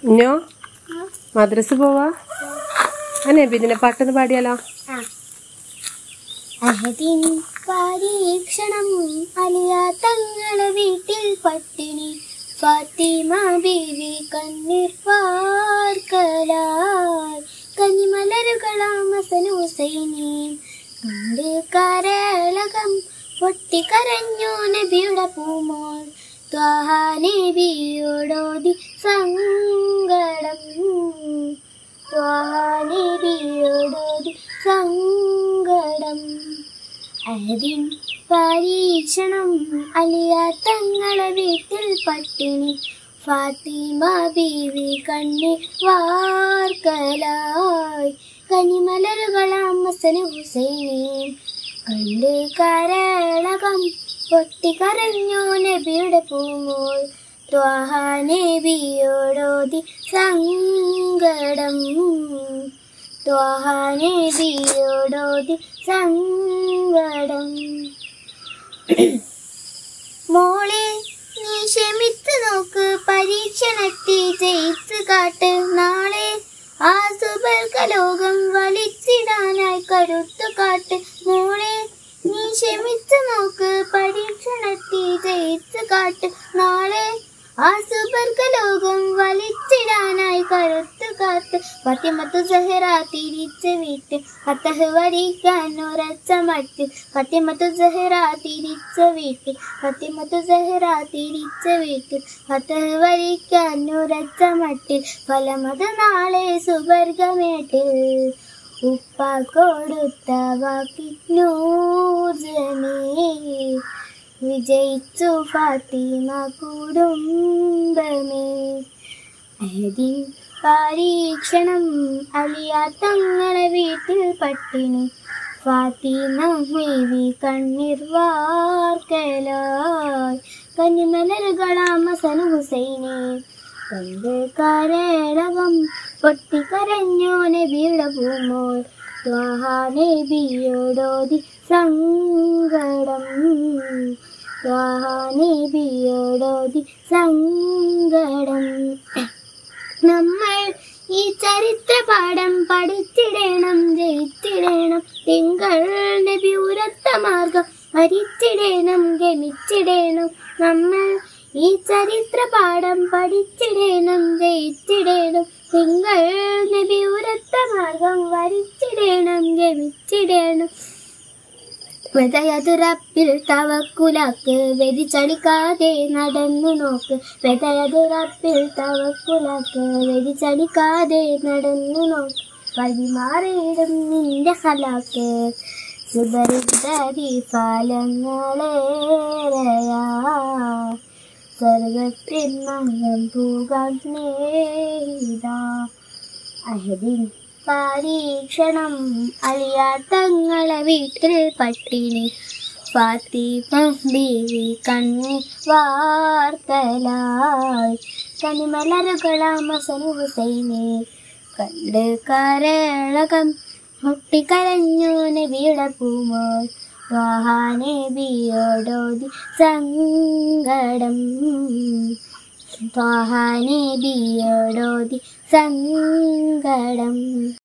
ഇഞ്ഞോ മദ്രസ പോവാ അനെ ഇതിനെ പാട്ടൊന്ന് പാടിയാലോ? അഹദിൻ പരീക്ഷണം അലിയ തങ്ങളെ വീട്ടിൽ പട്ടിണി ഫാത്തിമ ബീവി കണ്ണീർ പാർക്കലായി കഞ്ഞിമലരുകളാം ഹസൻ ഹുസൈനി കണ്ട് കരളകം പൊട്ടിക്കരഞ്ഞു നബിയുടെ പൂമോൾ ത്വാഹ നബിയോടോതി സങ്കടം ത്വാഹ നബിയോടോതി സങ്കടം അഹദിൻ പരീക്ഷണം അലിയ തങ്ങളെ വീട്ടിൽ പട്ടിണി ഫാത്തിമ ബീവി കണ്ണീർ വാർക്കലായി കനിമലരുകളാം ഹസൻ ഹുസൈനി കണ്ട് കരളകം പൊട്ടിക്കരഞ്ഞു നബിയുടെ പൂമോൾ ത്വാഹ നബിയോടോതി സങ്കടം ത്വാഹ നബിയോടോതി സങ്കടം മോളെ നീ ക്ഷമിച്ചു നോക്ക് പരീക്ഷണത്തിൽ ജയിച്ചു കാട്ട് നാളെ ആ സുബർഗ ലോകം വലിച്ചിടാനായി കരുത്തു കാട്ട് മോളെ നീ ക്ഷമിച്ചു നോക്ക് പരീക്ഷണത്തിൽ ജയിച്ചു കാട്ട് നാളെ ആ സുബർഗ ലോകം വലിച്ചിടാനായി കരുത്തു കാട്ട് ഫാത്തിമത്തു സഹറ തിരിച്ച് വീട്ട് ഫതഹ് വരിക്കാൻ ഉറച്ച മട്ടിൽ ഫാത്തിമത്തു സഹറ തിരിച്ച് വീട്ട് ഫാത്തിമത്തു സഹറ തിരിച്ച് വീട്ട് ഫതഹ് വരിക്കാൻ ഉറച്ച മട്ടിൽ ഫലമത് നാളെ സുബർഗമേട്ടിൽ ഉപ്പ കൊടുത്ത വാക്കി നൂർജനേ വിജയിച്ചു ഫാത്തിമ കുടുംബമേ അഹദിൻ പരീക്ഷണം അലിയ തങ്ങളെ വീട്ടിൽ പട്ടിണി ഫാത്തിമ ബീവി കണ്ണീർ വാർക്കലായി കനിമലരുകളാം ഹസൻ ഹുസൈനി കണ്ട് കരളകം പൊട്ടിക്കരഞ്ഞു നബിയുടെ പൂമോൾ ത്വാഹ നബിയോടോതി സങ്കടം ത്വാഹ നബിയോടോതി സങ്കടം നമ്മൾ ഈ ചരിത്ര പാഠം പഠിച്ചിടണം ജയിച്ചിടണം തിങ്കൾ നബി ഉരത്ത മാർഗം ഭരിച്ചിടണം ഗമിച്ചിടണം നമ്മൾ ഈ ചരിത്ര പാഠം പഠിച്ചിടണം ജയിച്ചിടണം തിങ്കൾ നബി ഉരത്ത മാർഗം വരിച്ചിടണം ഗമിച്ചിടണം വെതയത് റബ്ബിൽ തവക്കുലാക്ക് വ്യതിചലിക്കാതെ നടന്നു നോക്ക് വെതയത് റബ്ബിൽ തവക്കുലാക്ക് വ്യതിചലിക്കാതെ നടന്നു നോക്ക് വഴിമാറിയിടും നിന്റെ ഹലാക്ക് സുബരിതരി ഫലങ്ങളേറെയാ സ്വർഗത്തിൽ മംഗം പൂകാൻ സ്നേഹിത അഹദിൻ പരീക്ഷണം അലിയ തങ്ങളെ വീട്ടിൽ പട്ടിണി ഫാത്തിമ ബീവി കണ്ണീർ വാർക്കലായി കനിമലരുകളാം ഹസൻ ഹുസൈനി കണ്ട് കരളകം പൊട്ടിക്കരഞ്ഞു നബിയുടെ പൂമോൾ ത്വാഹ നബിയോടോതി സങ്കടം ത്വാഹ നബിയോടോതി സങ്കടം